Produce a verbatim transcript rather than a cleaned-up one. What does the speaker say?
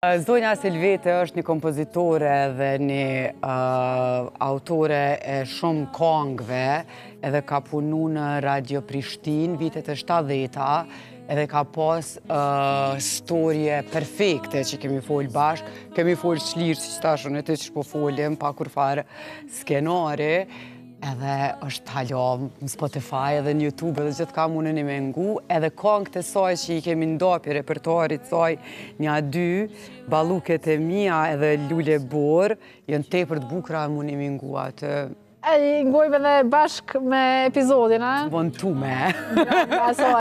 Zonja Selvete është një kompozitore dhe një uh, autore e shumë kongve, edhe ka punu në Radio Prishtinë vitet e shtatdhjetë, edhe ka pas uh, storje perfekte që kemi folë bashkë. Kemi folë shlirë, si që tashën e të që po folim, pa kur fare skenari, edhe është halom në Spotify edhe në YouTube edhe gjithë ka mundën i me ngu, edhe kongët e saj që i kemi ndapi repertoarit saj një dy, Balluket e mia edhe Lule Bor, jënë tepër të bukra mund i me ngu atë. E, ngojmë edhe bashkë me epizodin, a? Von tu me.